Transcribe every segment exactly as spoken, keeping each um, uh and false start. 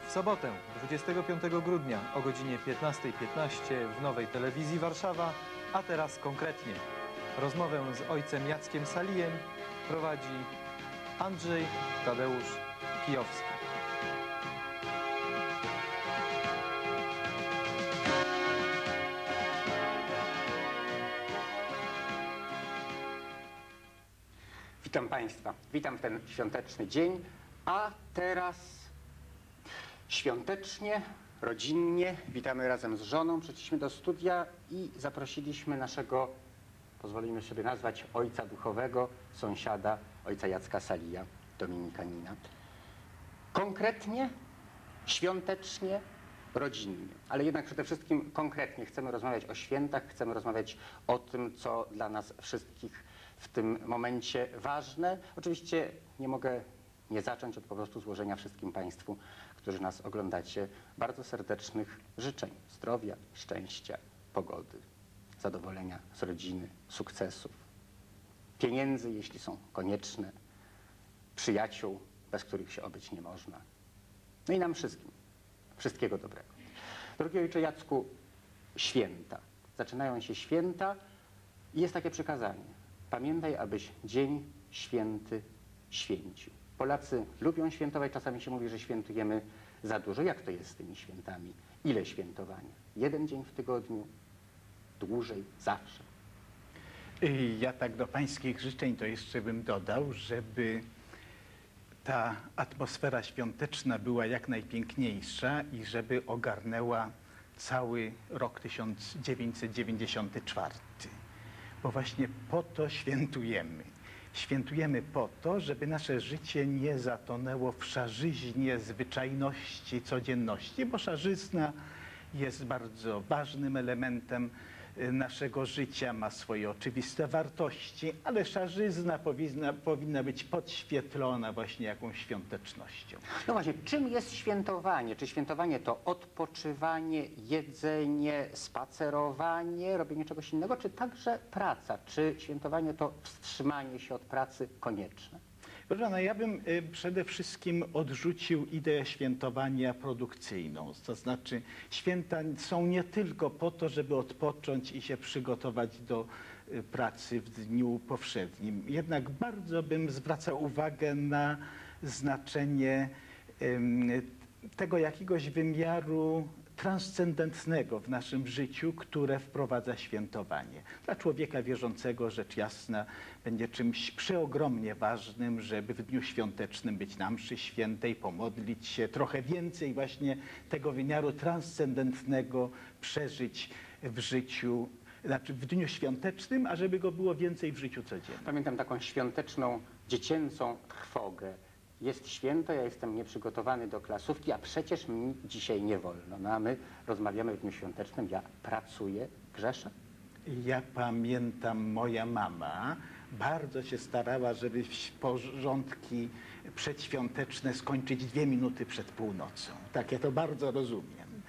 W sobotę, dwudziestego piątego grudnia o godzinie piętnastej piętnaście w Nowej Telewizji Warszawa, a teraz konkretnie. Rozmowę z ojcem Jackiem Salijem prowadzi Andrzej Tadeusz Kijowski. Witam Państwa, witam w ten świąteczny dzień, a teraz świątecznie, rodzinnie witamy razem z żoną. Przyszliśmy do studia i zaprosiliśmy naszego, pozwolimy sobie nazwać, ojca duchowego, sąsiada, ojca Jacka Salija, dominikanina. Konkretnie, świątecznie, rodzinnie, ale jednak przede wszystkim konkretnie chcemy rozmawiać o świętach, chcemy rozmawiać o tym, co dla nas wszystkich w tym momencie ważne. Oczywiście nie mogę nie zacząć od po prostu złożenia wszystkim Państwu, którzy nas oglądacie, bardzo serdecznych życzeń zdrowia, szczęścia, pogody, zadowolenia z rodziny, sukcesów, pieniędzy, jeśli są konieczne, przyjaciół, bez których się obyć nie można. No i nam wszystkim. Wszystkiego dobrego. Drogi ojcze Jacku, święta. Zaczynają się święta i jest takie przykazanie. Pamiętaj, abyś dzień święty święcił. Polacy lubią świętować, czasami się mówi, że świętujemy za dużo. Jak to jest z tymi świętami? Ile świętowania? Jeden dzień w tygodniu? Dłużej? Zawsze? Ja tak do pańskich życzeń to jeszcze bym dodał, żeby ta atmosfera świąteczna była jak najpiękniejsza i żeby ogarnęła cały rok tysiąc dziewięćset dziewięćdziesiąty czwarty. Bo właśnie po to świętujemy. Świętujemy po to, żeby nasze życie nie zatonęło w szarzyźnie zwyczajności, codzienności, bo szarzyzna jest bardzo ważnym elementem naszego życia, ma swoje oczywiste wartości, ale szarzyzna powinna, powinna być podświetlona właśnie jakąś świątecznością. No właśnie, czym jest świętowanie? Czy świętowanie to odpoczywanie, jedzenie, spacerowanie, robienie czegoś innego, czy także praca? Czy świętowanie to wstrzymanie się od pracy konieczne? Proszę pana, ja bym y, przede wszystkim odrzucił ideę świętowania produkcyjną. To znaczy, święta są nie tylko po to, żeby odpocząć i się przygotować do y, pracy w dniu powszednim. Jednak bardzo bym zwracał uwagę na znaczenie y, tego jakiegoś wymiaru transcendentnego w naszym życiu, które wprowadza świętowanie. Dla człowieka wierzącego rzecz jasna będzie czymś przeogromnie ważnym, żeby w dniu świątecznym być na mszy świętej, pomodlić się, trochę więcej właśnie tego wymiaru transcendentnego przeżyć w życiu, znaczy w dniu świątecznym, a żeby go było więcej w życiu codziennym. Pamiętam taką świąteczną, dziecięcą trwogę. Jest święto, ja jestem nieprzygotowany do klasówki, a przecież mi dzisiaj nie wolno. No a my rozmawiamy w dniu świątecznym, ja pracuję, grzeszę. Ja pamiętam, moja mama bardzo się starała, żeby porządki przedświąteczne skończyć dwie minuty przed północą. Tak, ja to bardzo rozumiem.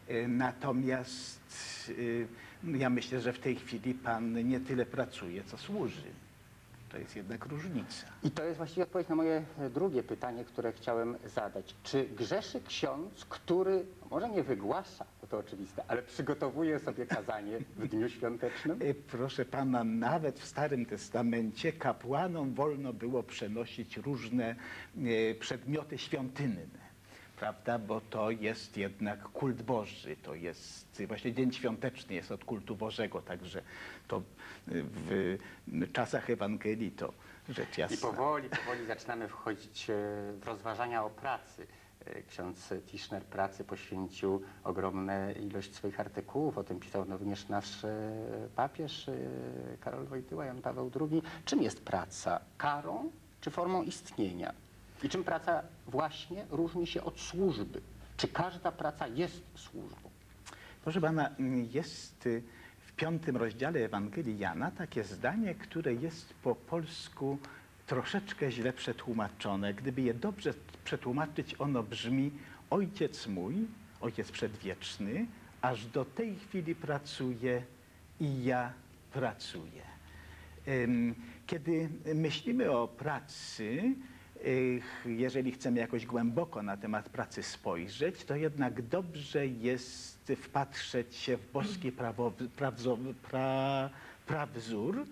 Natomiast ja myślę, że w tej chwili pan nie tyle pracuje, co służy. To jest jednak różnica. I to jest właściwie odpowiedź na moje drugie pytanie, które chciałem zadać. Czy grzeszy ksiądz, który, no może nie wygłasza, bo to oczywiste, ale przygotowuje sobie kazanie w dniu świątecznym? Proszę pana, nawet w Starym Testamencie kapłanom wolno było przenosić różne przedmioty świątynne. Prawda? Bo to jest jednak kult Boży, to jest właśnie dzień świąteczny jest od kultu Bożego, także to w czasach Ewangelii to rzecz jasna. I powoli, powoli zaczynamy wchodzić w rozważania o pracy. Ksiądz Tischner pracy poświęcił ogromną ilość swoich artykułów, o tym pisał również nasz papież Karol Wojtyła, Jan Paweł drugi. Czym jest praca? Karą czy formą istnienia? I czym praca właśnie różni się od służby? Czy każda praca jest służbą? Proszę pana, jest w piątym rozdziale Ewangelii Jana takie zdanie, które jest po polsku troszeczkę źle przetłumaczone. Gdyby je dobrze przetłumaczyć, ono brzmi: Ojciec mój, Ojciec przedwieczny, aż do tej chwili pracuje i ja pracuję. Kiedy myślimy o pracy, jeżeli chcemy jakoś głęboko na temat pracy spojrzeć, to jednak dobrze jest wpatrzeć się w boski prawo, prawzo, pra, prawzór.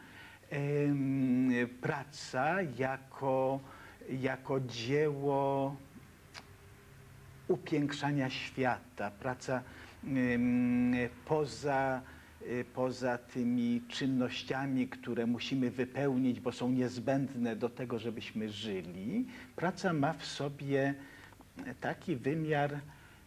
Praca jako, jako dzieło upiększania świata, praca poza, poza tymi czynnościami, które musimy wypełnić, bo są niezbędne do tego, żebyśmy żyli. Praca ma w sobie taki wymiar,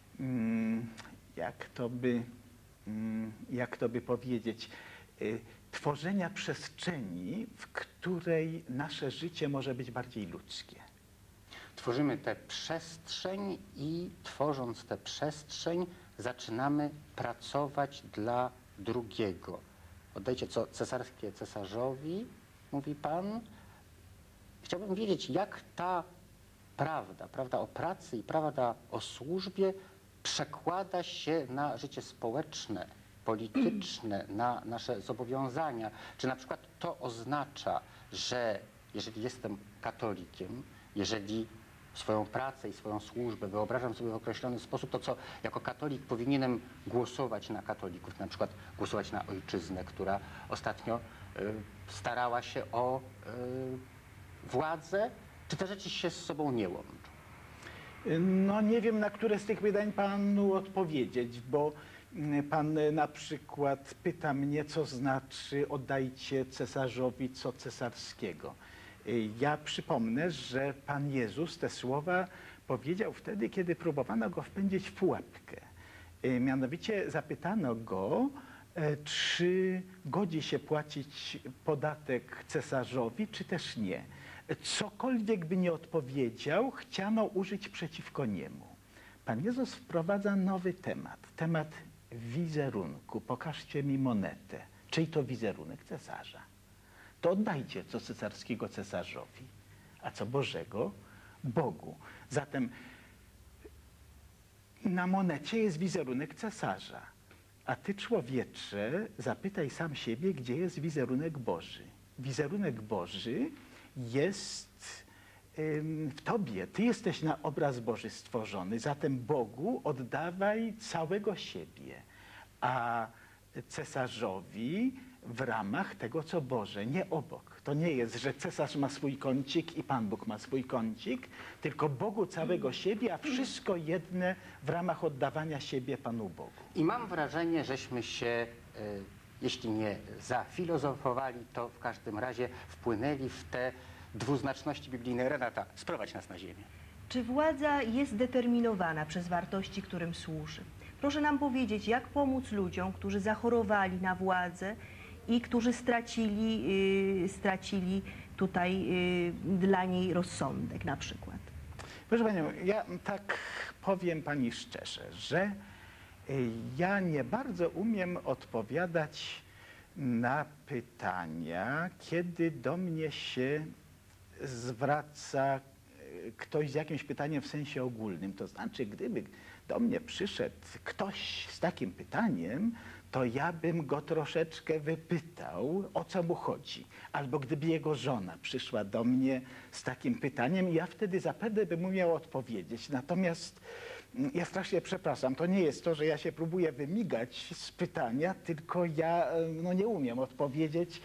jak to by, jak to by powiedzieć, tworzenia przestrzeni, w której nasze życie może być bardziej ludzkie. Tworzymy tę przestrzeń i tworząc tę przestrzeń zaczynamy pracować dla drugiego. Oddajcie co cesarskie cesarzowi, mówi Pan. Chciałbym wiedzieć, jak ta prawda, prawda o pracy i prawda o służbie przekłada się na życie społeczne, polityczne, na nasze zobowiązania. Czy na przykład to oznacza, że jeżeli jestem katolikiem, jeżeli swoją pracę i swoją służbę wyobrażam sobie w określony sposób, to co jako katolik powinienem głosować na katolików, na przykład głosować na ojczyznę, która ostatnio y, starała się o y, władzę, czy te rzeczy się z sobą nie łączą? No nie wiem, na które z tych pytań panu odpowiedzieć, bo pan na przykład pyta mnie, co znaczy oddajcie cesarzowi co cesarskiego. Ja przypomnę, że Pan Jezus te słowa powiedział wtedy, kiedy próbowano go wpędzić w pułapkę. Mianowicie zapytano go, czy godzi się płacić podatek cesarzowi, czy też nie. Cokolwiek by nie odpowiedział, chciano użyć przeciwko niemu. Pan Jezus wprowadza nowy temat, temat wizerunku. Pokażcie mi monetę. Czyj to wizerunek? Cesarza. To oddajcie co cesarskiego cesarzowi, a co Bożego Bogu. Zatem na monecie jest wizerunek cesarza, a ty, człowiecze, zapytaj sam siebie, gdzie jest wizerunek Boży. Wizerunek Boży jest ym, w tobie. Ty jesteś na obraz Boży stworzony, zatem Bogu oddawaj całego siebie, a cesarzowi w ramach tego, co Boże, nie obok. To nie jest, że cesarz ma swój kącik i Pan Bóg ma swój kącik, tylko Bogu całego siebie, a wszystko jedne w ramach oddawania siebie Panu Bogu. I mam wrażenie, żeśmy się, y, jeśli nie zafilozofowali, to w każdym razie wpłynęli w te dwuznaczności biblijne. Renata, sprowadź nas na ziemię. Czy władza jest determinowana przez wartości, którym służy? Proszę nam powiedzieć, jak pomóc ludziom, którzy zachorowali na władzę i którzy stracili, yy, stracili tutaj yy, dla niej rozsądek na przykład. Proszę Panią, ja tak powiem Pani szczerze, że ja nie bardzo umiem odpowiadać na pytania, kiedy do mnie się zwraca ktoś z jakimś pytaniem w sensie ogólnym. To znaczy, gdyby do mnie przyszedł ktoś z takim pytaniem, to ja bym go troszeczkę wypytał, o co mu chodzi. Albo gdyby jego żona przyszła do mnie z takim pytaniem, ja wtedy zapewne bym umiał odpowiedzieć. Natomiast ja strasznie przepraszam, to nie jest to, że ja się próbuję wymigać z pytania, tylko ja no, nie umiem odpowiedzieć.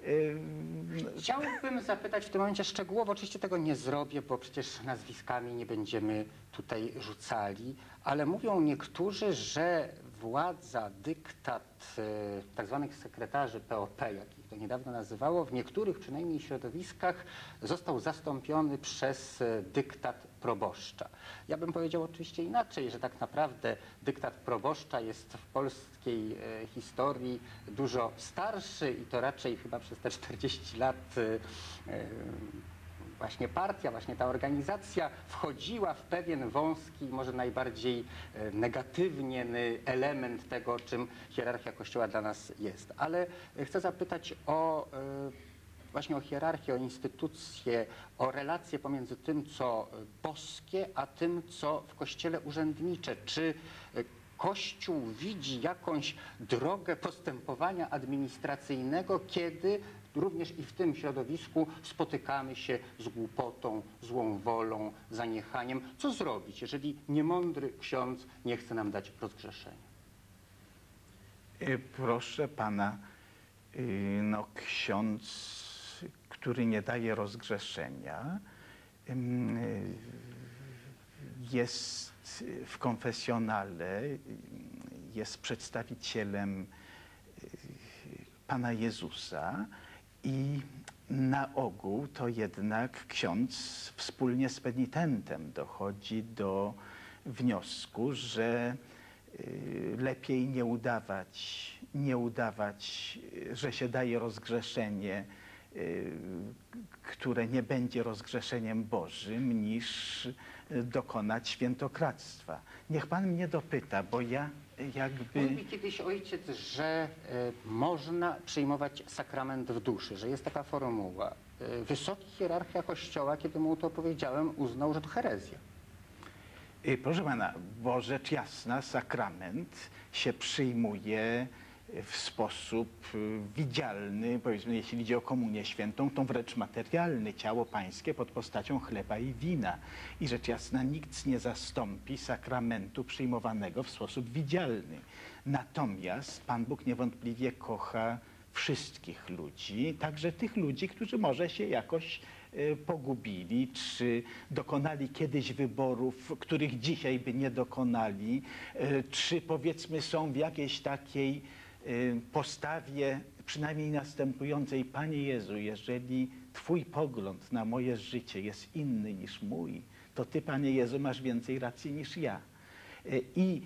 Chciałbym zapytać w tym momencie szczegółowo, oczywiście tego nie zrobię, bo przecież nazwiskami nie będziemy tutaj rzucali, ale mówią niektórzy, że władza, dyktat tak zwanych sekretarzy P O P, jak ich to niedawno nazywało, w niektórych przynajmniej środowiskach został zastąpiony przez dyktat proboszcza. Ja bym powiedział oczywiście inaczej, że tak naprawdę dyktat proboszcza jest w polskiej e, historii dużo starszy i to raczej chyba przez te czterdzieści lat e, właśnie partia, właśnie ta organizacja wchodziła w pewien wąski, może najbardziej e, negatywny element tego, czym hierarchia Kościoła dla nas jest. Ale chcę zapytać o e, właśnie o hierarchię, o instytucje, o relacje pomiędzy tym, co boskie, a tym, co w Kościele urzędnicze. Czy Kościół widzi jakąś drogę postępowania administracyjnego, kiedy również i w tym środowisku spotykamy się z głupotą, złą wolą, zaniechaniem. Co zrobić, jeżeli niemądry ksiądz nie chce nam dać rozgrzeszenia? Y, Proszę pana, y, no ksiądz, który nie daje rozgrzeszenia, ym, y, jest w konfesjonale, y, jest przedstawicielem y, Pana Jezusa i na ogół to jednak ksiądz wspólnie z penitentem dochodzi do wniosku, że y, lepiej nie udawać, nie udawać, y, że się daje rozgrzeszenie, y, które nie będzie rozgrzeszeniem Bożym, niż y, dokonać świętokradztwa. Niech pan mnie dopyta, bo ja jakby... Mówił mi kiedyś ojciec, że y, można przyjmować sakrament w duszy, że jest taka formuła. Y, wysoki hierarchia Kościoła, kiedy mu to powiedziałem, uznał, że to herezja. Y, Proszę pana, bo rzecz jasna, sakrament się przyjmuje w sposób y, widzialny, powiedzmy, jeśli idzie o komunię świętą, to wręcz materialny, ciało pańskie pod postacią chleba i wina. I rzecz jasna, nikt nie zastąpi sakramentu przyjmowanego w sposób widzialny. Natomiast Pan Bóg niewątpliwie kocha wszystkich ludzi, także tych ludzi, którzy może się jakoś y, pogubili, czy dokonali kiedyś wyborów, których dzisiaj by nie dokonali, y, czy powiedzmy są w jakiejś takiej y, postawie, przynajmniej następującej: Panie Jezu, jeżeli Twój pogląd na moje życie jest inny niż mój, to Ty, Panie Jezu, masz więcej racji niż ja. Y, I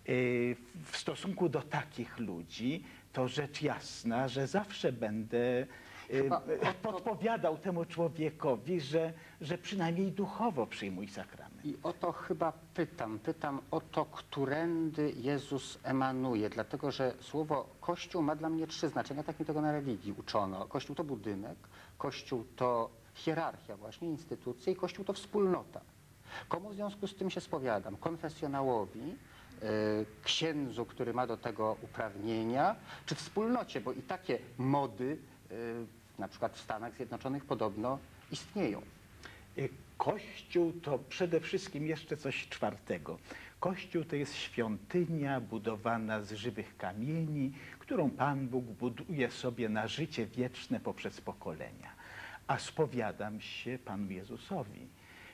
y, w stosunku do takich ludzi to rzecz jasna, że zawsze będę y, Chyba podpowiadał temu człowiekowi, że, że przynajmniej duchowo przyjmuj sakrament. I o to chyba pytam, pytam o to, którędy Jezus emanuje, dlatego że słowo Kościół ma dla mnie trzy znaczenia, tak mi tego na religii uczono. Kościół to budynek, Kościół to hierarchia właśnie, instytucje i Kościół to wspólnota. Komu w związku z tym się spowiadam? Konfesjonałowi, yy, księdzu, który ma do tego uprawnienia, czy wspólnocie, bo i takie mody, yy, na przykład w Stanach Zjednoczonych podobno istnieją. Y, Kościół to przede wszystkim jeszcze coś czwartego. Kościół to jest świątynia budowana z żywych kamieni, którą Pan Bóg buduje sobie na życie wieczne poprzez pokolenia. A spowiadam się Panu Jezusowi.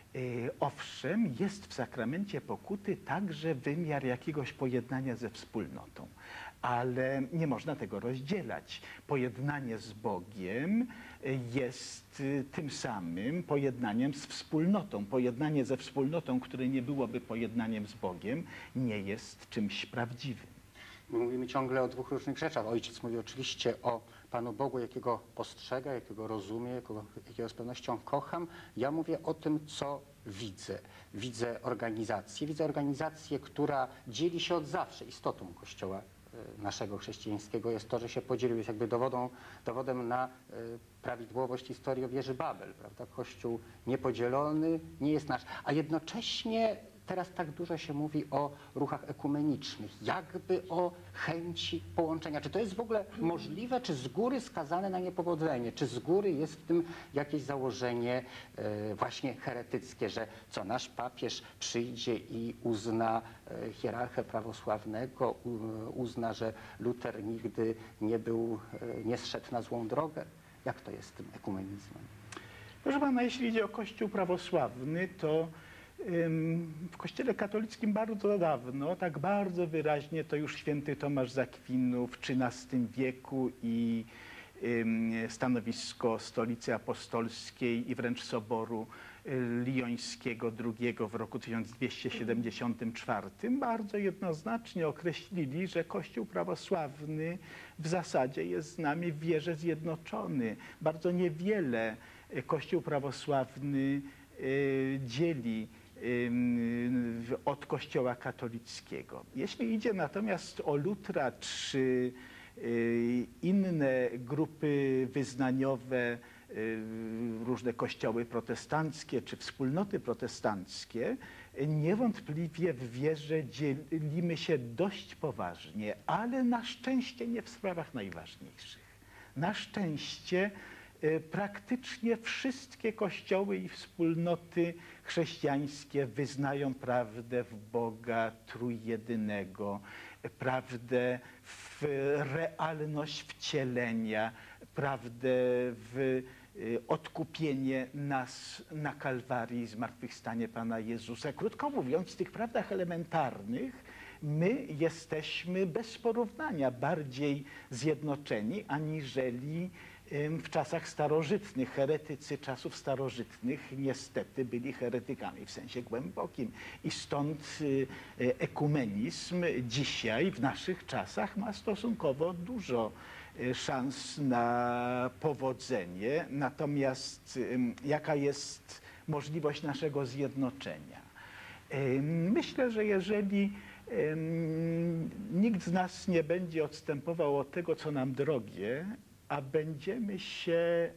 Y, Owszem, jest w sakramencie pokuty także wymiar jakiegoś pojednania ze wspólnotą, ale nie można tego rozdzielać. Pojednanie z Bogiem y, jest y, tym samym pojednaniem z wspólnotą. Pojednanie ze wspólnotą, które nie byłoby pojednaniem z Bogiem, nie jest czymś prawdziwym. My mówimy ciągle o dwóch różnych rzeczach. Ojciec mówi oczywiście o Panu Bogu, jakiego postrzega, jakiego rozumie, jakiego, jakiego z pewnością kocham. Ja mówię o tym, co widzę. Widzę organizację, widzę organizację, która dzieli się od zawsze. Istotą Kościoła y, naszego chrześcijańskiego jest to, że się podzielił, jest jakby dowodą, dowodem na y, prawidłowość historii o wieży Babel, prawda? Kościół niepodzielony nie jest nasz, a jednocześnie teraz tak dużo się mówi o ruchach ekumenicznych, jakby o chęci połączenia. Czy to jest w ogóle możliwe, czy z góry skazane na niepowodzenie? Czy z góry jest w tym jakieś założenie e, właśnie heretyckie, że co nasz papież przyjdzie i uzna e, hierarchę prawosławnego, u, uzna, że Luter nigdy nie był, e, nie zszedł na złą drogę? Jak to jest z tym ekumenizmem? Proszę pana, jeśli idzie o Kościół prawosławny, to w Kościele katolickim bardzo dawno, tak bardzo wyraźnie, to już święty Tomasz z Akwinu w trzynastym wieku i stanowisko Stolicy Apostolskiej i wręcz Soboru Liońskiego drugiego w roku tysiąc dwieście siedemdziesiątym czwartym bardzo jednoznacznie określili, że Kościół prawosławny w zasadzie jest z nami w wierze zjednoczony. Bardzo niewiele Kościół prawosławny dzieli od Kościoła katolickiego. Jeśli idzie natomiast o Lutra czy inne grupy wyznaniowe, różne kościoły protestanckie czy wspólnoty protestanckie, niewątpliwie w wierze dzielimy się dość poważnie, ale na szczęście nie w sprawach najważniejszych. Na szczęście e, praktycznie wszystkie kościoły i wspólnoty chrześcijańskie wyznają prawdę w Boga Trójjedynego, prawdę w realność wcielenia, prawdę w odkupienie nas na Kalwarii, zmartwychwstanie Pana Jezusa. Krótko mówiąc, w tych prawdach elementarnych my jesteśmy bez porównania bardziej zjednoczeni aniżeli w czasach starożytnych. Heretycy czasów starożytnych niestety byli heretykami w sensie głębokim i stąd ekumenizm dzisiaj w naszych czasach ma stosunkowo dużo szans na powodzenie. Natomiast jaka jest możliwość naszego zjednoczenia? Myślę, że jeżeli nikt z nas nie będzie odstępował od tego, co nam drogie, a będziemy się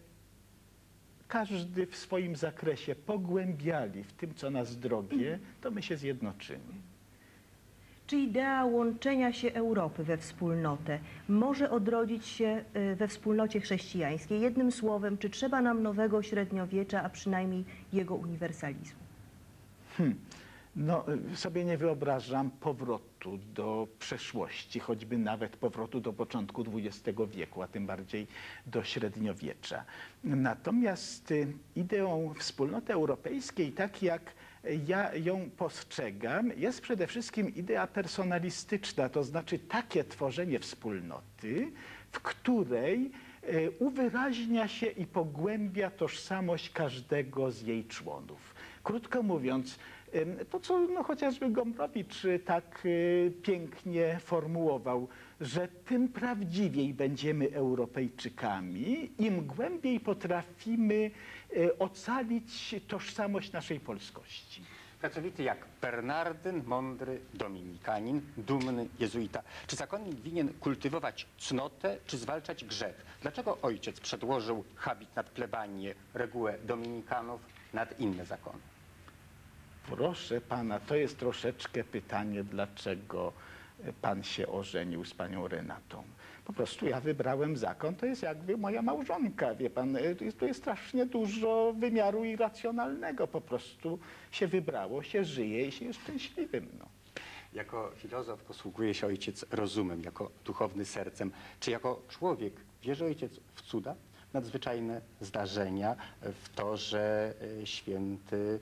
każdy w swoim zakresie pogłębiali w tym, co nas drogie, to my się zjednoczymy. Czy idea łączenia się Europy we wspólnotę może odrodzić się we wspólnocie chrześcijańskiej? Jednym słowem, czy trzeba nam nowego średniowiecza, a przynajmniej jego uniwersalizmu? Hmm. No, sobie nie wyobrażam powrotu do przeszłości, choćby nawet powrotu do początku dwudziestego wieku, a tym bardziej do średniowiecza. Natomiast ideą wspólnoty europejskiej, tak jak ja ją postrzegam, jest przede wszystkim idea personalistyczna, to znaczy takie tworzenie wspólnoty, w której uwyraźnia się i pogłębia tożsamość każdego z jej członów. Krótko mówiąc, to, co no, chociażby Gombrowicz tak y, pięknie formułował, że tym prawdziwiej będziemy Europejczykami, im głębiej potrafimy y, ocalić tożsamość naszej polskości. Pracowity jak Bernardyn, mądry dominikanin, dumny jezuita. Czy zakonnik winien kultywować cnotę, czy zwalczać grzech? Dlaczego ojciec przedłożył habit nad plebanię, regułę dominikanów nad inne zakony? Proszę pana, to jest troszeczkę pytanie, dlaczego pan się ożenił z panią Renatą. Po prostu ja wybrałem zakon, to jest jakby moja małżonka, wie pan, tu jest strasznie dużo wymiaru irracjonalnego, po prostu się wybrało, się żyje i się jest szczęśliwym. No. Jako filozof posługuje się ojciec rozumem, jako duchowny sercem. Czy jako człowiek wierzy ojciec w cuda, nadzwyczajne zdarzenia, w to, że święty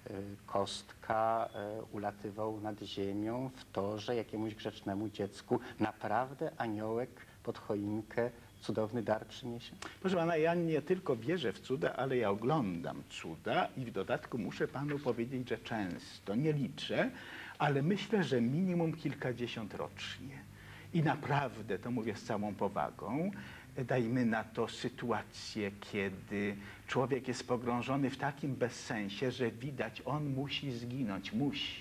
Kostka ulatywał nad ziemią, w to, że jakiemuś grzecznemu dziecku naprawdę aniołek pod choinkę cudowny dar przyniesie? Proszę pana, ja nie tylko wierzę w cuda, ale ja oglądam cuda i w dodatku muszę panu powiedzieć, że często, nie liczę, ale myślę, że minimum kilkadziesiąt rocznie. I naprawdę, to mówię z całą powagą, dajmy na to sytuację, kiedy człowiek jest pogrążony w takim bezsensie, że widać, on musi zginąć, musi.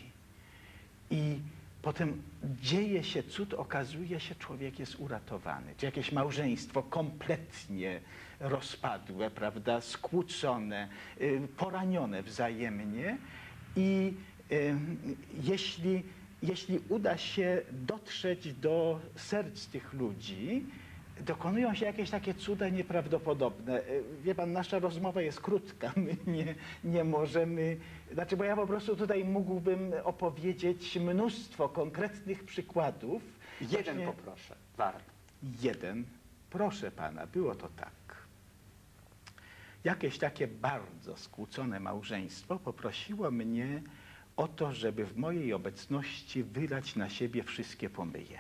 I potem dzieje się cud, okazuje się, człowiek jest uratowany. Czy jakieś małżeństwo kompletnie rozpadłe, prawda, skłócone, poranione wzajemnie i y, jeśli, jeśli uda się dotrzeć do serc tych ludzi, dokonują się jakieś takie cuda nieprawdopodobne. Wie pan, nasza rozmowa jest krótka, my nie, nie możemy, znaczy, bo ja po prostu tutaj mógłbym opowiedzieć mnóstwo konkretnych przykładów. Jeden Właśnie, poproszę, warto. Jeden, proszę pana, było to tak. Jakieś takie bardzo skłócone małżeństwo poprosiło mnie o to, żeby w mojej obecności wylać na siebie wszystkie pomyje.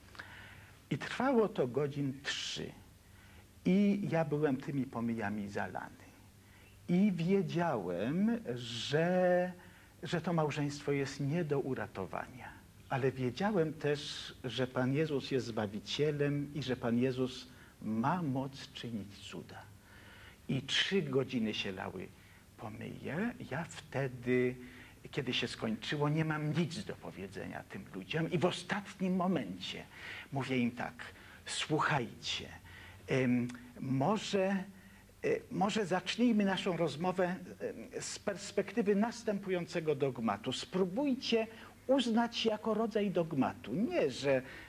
I trwało to godzin trzy. I ja byłem tymi pomyjami zalany. I wiedziałem, że, że to małżeństwo jest nie do uratowania. Ale wiedziałem też, że Pan Jezus jest Zbawicielem i że Pan Jezus ma moc czynić cuda. I trzy godziny się lały pomyje. Ja wtedy, kiedy się skończyło, nie mam nic do powiedzenia tym ludziom. I w ostatnim momencie mówię im tak: słuchajcie, ym, może, y, może zacznijmy naszą rozmowę y, z perspektywy następującego dogmatu. Spróbujcie uznać jako rodzaj dogmatu. Nie, że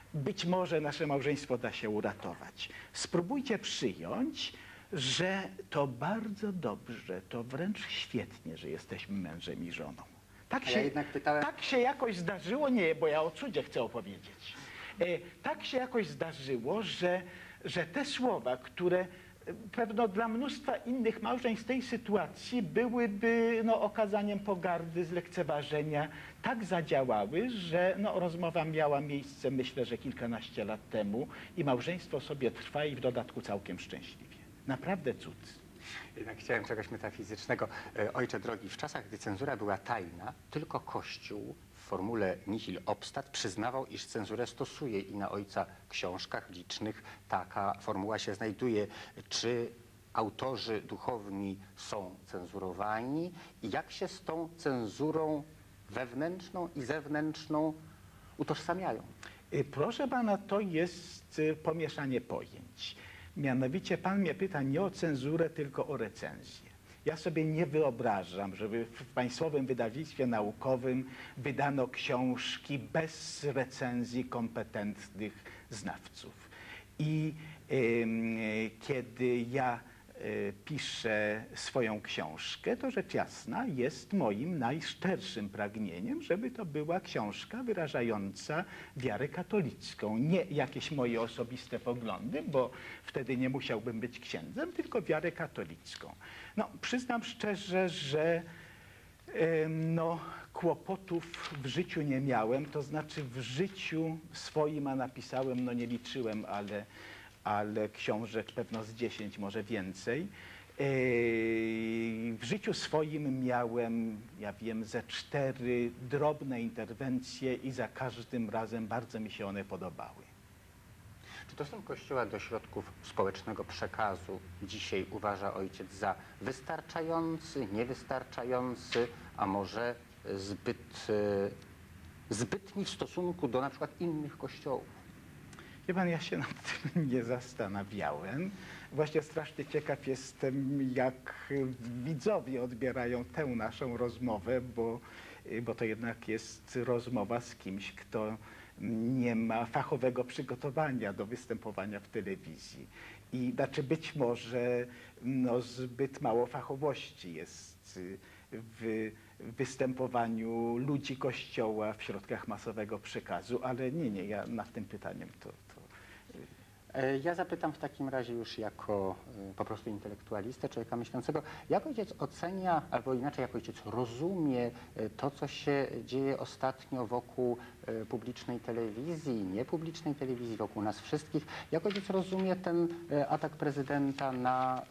być może nasze małżeństwo da się uratować. Spróbujcie przyjąć, że to bardzo dobrze, to wręcz świetnie, że jesteśmy mężem i żoną. Tak A się, ja jednak pytałem... tak się jakoś zdarzyło, nie, bo ja o cudzie chcę opowiedzieć. E, tak się jakoś zdarzyło, że, że te słowa, które pewno dla mnóstwa innych małżeństw w tej sytuacji byłyby no, okazaniem pogardy, zlekceważenia, tak zadziałały, że no, rozmowa miała miejsce, myślę, że kilkanaście lat temu i małżeństwo sobie trwa i w dodatku całkiem szczęśliwie. Naprawdę cud. Jednak chciałem czegoś metafizycznego. E, Ojcze drogi, w czasach, gdy cenzura była tajna, tylko Kościół w formule nihil obstat przyznawał, iż cenzurę stosuje i na ojca książkach licznych taka formuła się znajduje. Czy autorzy duchowni są cenzurowani i jak się z tą cenzurą wewnętrzną i zewnętrzną utożsamiają? Y, Proszę pana, to jest y, pomieszanie pojęć. Mianowicie pan mnie pyta nie o cenzurę, tylko o recenzję. Ja sobie nie wyobrażam, żeby w państwowym wydawnictwie naukowym wydano książki bez recenzji kompetentnych znawców. I y, kiedy ja y, piszę swoją książkę, to rzecz jasna jest moim najszczerszym pragnieniem, żeby to była książka wyrażająca wiarę katolicką. Nie jakieś moje osobiste poglądy, bo wtedy nie musiałbym być księdzem, tylko wiarę katolicką. No, przyznam szczerze, że y, no, kłopotów w życiu nie miałem, to znaczy w życiu swoim, a napisałem, no nie liczyłem, ale ale książek pewno z dziesięć, może więcej. W życiu swoim miałem, ja wiem, ze cztery drobne interwencje i za każdym razem bardzo mi się one podobały. Czy dostęp Kościoła do środków społecznego przekazu dzisiaj uważa ojciec za wystarczający, niewystarczający, a może zbyt, zbytni w stosunku do na przykład innych kościołów? Wie pan, ja się nad tym nie zastanawiałem. Właśnie strasznie ciekaw jestem, jak widzowie odbierają tę naszą rozmowę, bo, bo to jednak jest rozmowa z kimś, kto nie ma fachowego przygotowania do występowania w telewizji. I znaczy być może no, zbyt mało fachowości jest w występowaniu ludzi Kościoła w środkach masowego przekazu, ale nie, nie, ja nad tym pytaniem to... to Ja zapytam w takim razie już jako y, po prostu intelektualistę, człowieka myślącego, jak ojciec ocenia, albo inaczej, jak ojciec rozumie y, to, co się dzieje ostatnio wokół y, publicznej telewizji, niepublicznej telewizji, wokół nas wszystkich. Jak ojciec rozumie ten y, atak prezydenta na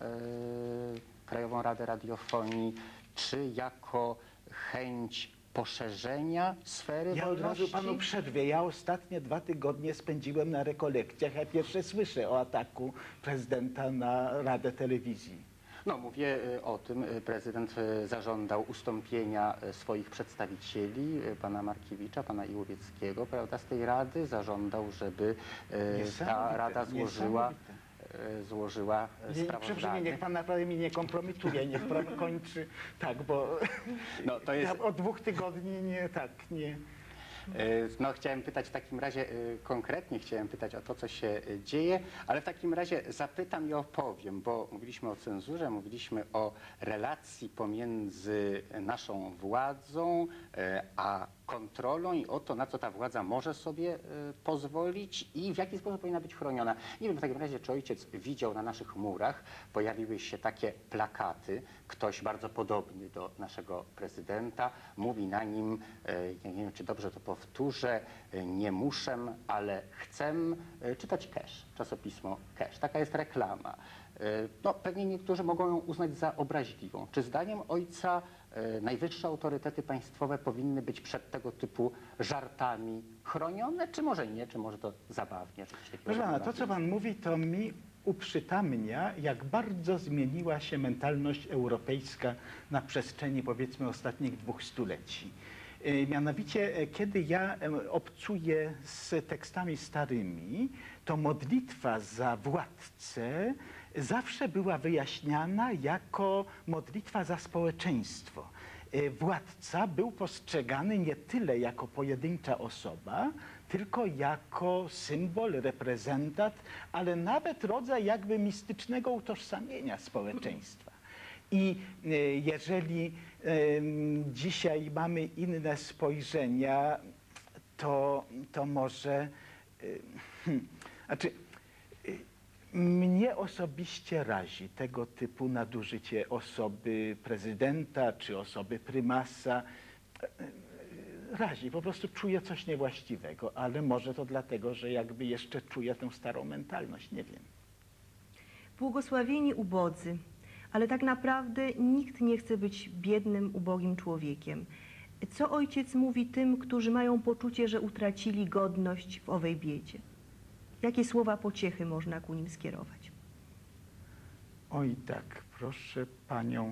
y, Krajową Radę Radiofonii, czy jako chęć poszerzenia sfery Ja od wolności? razu panu przerwę. Ja ostatnie dwa tygodnie spędziłem na rekolekcjach. Ja pierwsze słyszę o ataku prezydenta na Radę Telewizji. No, mówię y, o tym. y, Prezydent y, zażądał ustąpienia y, swoich przedstawicieli, y, pana Markiewicza, pana Iłowieckiego, prawda, z tej rady. Zażądał, żeby y, ta Niesamowite, rada złożyła, niesamowite. y, złożyła y, Nie, przepraszam, sprawozdanie. niech pan naprawdę mnie nie kompromituje, niech pan kończy. Tak, bo No, to jest... ja od dwóch tygodni nie, tak, nie. Y, No, chciałem pytać w takim razie, y, konkretnie chciałem pytać o to, co się y, dzieje, ale w takim razie zapytam i opowiem, bo mówiliśmy o cenzurze, mówiliśmy o relacji pomiędzy naszą władzą y, a kontrolą i o to, na co ta władza może sobie y, pozwolić i w jaki sposób powinna być chroniona. Nie wiem w takim razie, czy ojciec widział na naszych murach, pojawiły się takie plakaty, ktoś bardzo podobny do naszego prezydenta, mówi na nim, y, ja nie wiem, czy dobrze to powtórzę, y, nie muszę, ale chcę y, czytać Cash, czasopismo Cash. Taka jest reklama. Y, No, pewnie niektórzy mogą ją uznać za obraźliwą. Czy zdaniem ojca y, najwyższe autorytety państwowe powinny być przed tego typu żartami chronione, czy może nie, czy może to zabawnie? Czy coś takiego Proszę pana, to zabawnie? co pan mówi, to mi uprzytamnia, jak bardzo zmieniła się mentalność europejska na przestrzeni, powiedzmy, ostatnich dwóch stuleci. E, Mianowicie, e, kiedy ja e, obcuję z tekstami starymi, to modlitwa za władcę zawsze była wyjaśniana jako modlitwa za społeczeństwo. e, władca był postrzegany nie tyle jako pojedyncza osoba, tylko jako symbol, reprezentant, ale nawet rodzaj jakby mistycznego utożsamienia społeczeństwa. I e, jeżeli e, dzisiaj mamy inne spojrzenia, to, to może... E, hmm, znaczy, mnie osobiście razi tego typu nadużycie osoby prezydenta czy osoby prymasa. Razi, po prostu czuję coś niewłaściwego, ale może to dlatego, że jakby jeszcze czuję tę starą mentalność, nie wiem. Błogosławieni ubodzy, ale tak naprawdę nikt nie chce być biednym, ubogim człowiekiem. Co ojciec mówi tym, którzy mają poczucie, że utracili godność w owej biedzie? Jakie słowa pociechy można ku nim skierować? Oj tak, proszę panią,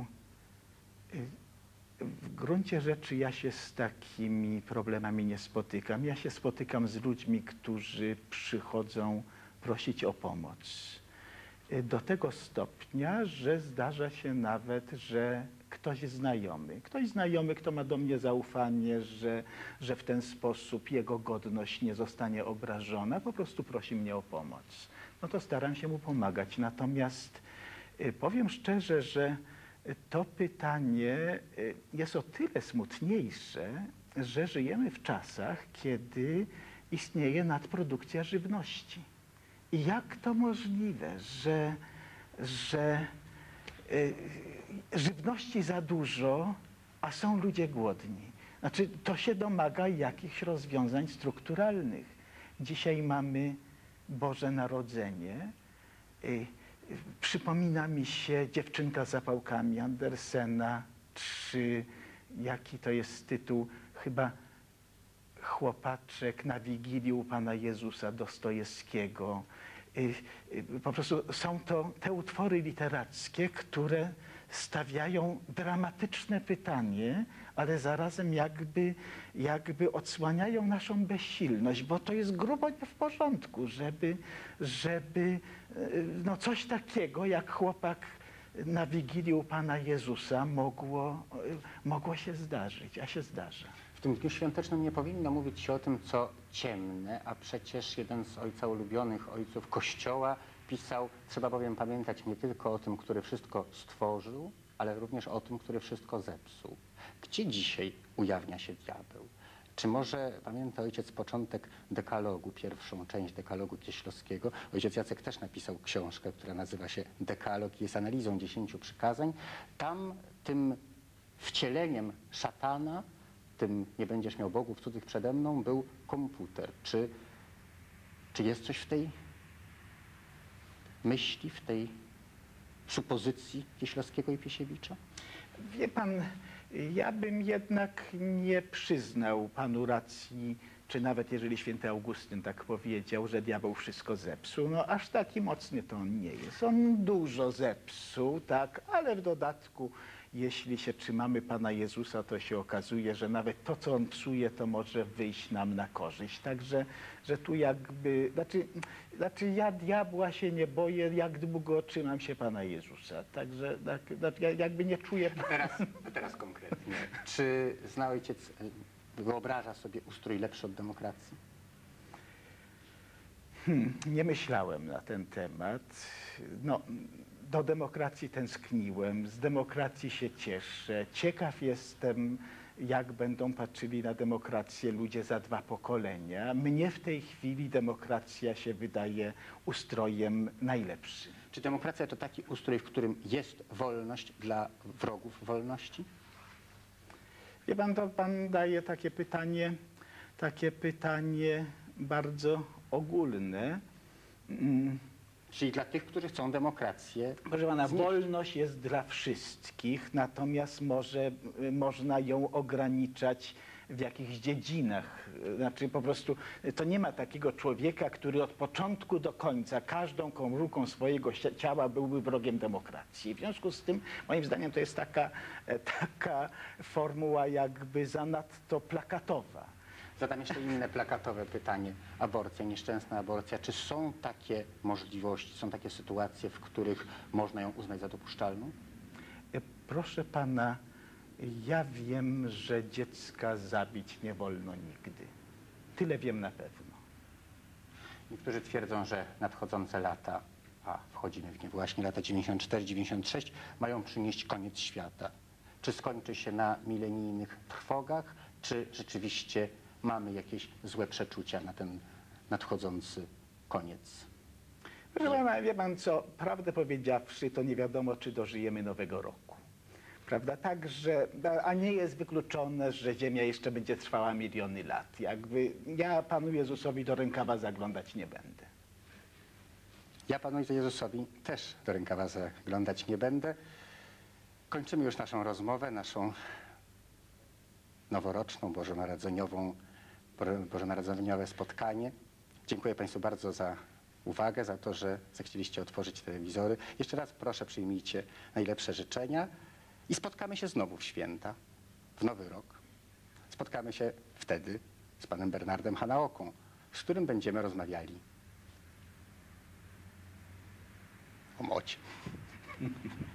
w gruncie rzeczy ja się z takimi problemami nie spotykam. Ja się spotykam z ludźmi, którzy przychodzą prosić o pomoc. Do tego stopnia, że zdarza się nawet, że ktoś znajomy, ktoś znajomy, kto ma do mnie zaufanie, że, że w ten sposób jego godność nie zostanie obrażona, po prostu prosi mnie o pomoc. No to staram się mu pomagać. Natomiast y, powiem szczerze, że to pytanie y, jest o tyle smutniejsze, że żyjemy w czasach, kiedy istnieje nadprodukcja żywności. I jak to możliwe, że, że y, żywności za dużo, a są ludzie głodni? Znaczy, to się domaga jakichś rozwiązań strukturalnych. Dzisiaj mamy Boże Narodzenie. Y, y, przypomina mi się Dziewczynka z zapałkami Andersena, czy jaki to jest tytuł, chyba Chłopaczek na Wigilii u Pana Jezusa Dostojewskiego. Po prostu są to te utwory literackie, które stawiają dramatyczne pytanie, ale zarazem jakby, jakby odsłaniają naszą bezsilność, bo to jest grubo nie w porządku, żeby, żeby no coś takiego jak chłopak na Wigilii u Pana Jezusa mogło, mogło się zdarzyć, a się zdarza. W tym dniu świątecznym nie powinno mówić się o tym, co ciemne, a przecież jeden z ojca ulubionych ojców Kościoła pisał, trzeba bowiem pamiętać nie tylko o tym, który wszystko stworzył, ale również o tym, który wszystko zepsuł. Gdzie dzisiaj ujawnia się diabeł? Czy może pamięta ojciec początek dekalogu, pierwszą część dekalogu Kieślowskiego? Ojciec Jacek też napisał książkę, która nazywa się Dekalog i jest analizą dziesięciu przykazań. Tam tym wcieleniem szatana, tym nie będziesz miał bogów cudzych przede mną, był komputer. Czy, czy jest coś w tej myśli, w tej supozycji Kieślowskiego i Piesiewicza? Wie pan, ja bym jednak nie przyznał panu racji, czy nawet jeżeli święty Augustyn tak powiedział, że diabeł wszystko zepsuł. No aż taki mocny to on nie jest. On dużo zepsuł, tak, ale w dodatku jeśli się trzymamy Pana Jezusa, to się okazuje, że nawet to, co On psuje, to może wyjść nam na korzyść. Także, że tu jakby, znaczy, znaczy ja diabła się nie boję, jak długo trzymam się Pana Jezusa. Także tak, jakby nie czuję... A teraz, a teraz konkretnie. Czy zna ojciec, wyobraża sobie ustrój lepszy od demokracji? Hmm, nie myślałem na ten temat. No, do demokracji tęskniłem, z demokracji się cieszę. Ciekaw jestem, jak będą patrzyli na demokrację ludzie za dwa pokolenia. Mnie w tej chwili demokracja się wydaje ustrojem najlepszym. Czy demokracja to taki ustrój, w którym jest wolność dla wrogów wolności? Wie pan, to pan daje takie pytanie, takie pytanie bardzo ogólne. Mm. Czyli dla tych, którzy chcą demokrację. Proszę pana, zniszczyć. wolność jest dla wszystkich, natomiast może, można ją ograniczać w jakichś dziedzinach. Znaczy po prostu to nie ma takiego człowieka, który od początku do końca każdą komórką swojego ciała byłby wrogiem demokracji. W związku z tym moim zdaniem to jest taka, taka formuła jakby zanadto plakatowa. Zadam jeszcze inne plakatowe pytanie. Aborcja, nieszczęsna aborcja. Czy są takie możliwości, są takie sytuacje, w których można ją uznać za dopuszczalną? Proszę pana, Ja wiem, że dziecka zabić nie wolno nigdy. Tyle wiem na pewno. Niektórzy twierdzą, że nadchodzące lata, a wchodzimy w nie właśnie, lata dziewięćdziesiąt cztery dziewięćdziesiąt sześć, mają przynieść koniec świata. Czy skończy się na milenijnych trwogach, czy rzeczywiście mamy jakieś złe przeczucia na ten nadchodzący koniec? Proszę pana, wie pan co, prawdę powiedziawszy, to nie wiadomo, czy dożyjemy nowego roku. Prawda? Także, a nie jest wykluczone, że Ziemia jeszcze będzie trwała miliony lat. Jakby ja Panu Jezusowi do rękawa zaglądać nie będę. Ja Panu Jezusowi też do rękawa zaglądać nie będę. Kończymy już naszą rozmowę, naszą noworoczną, bożonarodzeniową, bożonarodzeniowe spotkanie. Dziękuję Państwu bardzo za uwagę, za to, że zechcieliście otworzyć telewizory. Jeszcze raz proszę, przyjmijcie najlepsze życzenia i spotkamy się znowu w święta, w Nowy Rok. Spotkamy się wtedy z panem Bernardem Hanaoką, z którym będziemy rozmawiali o mocie.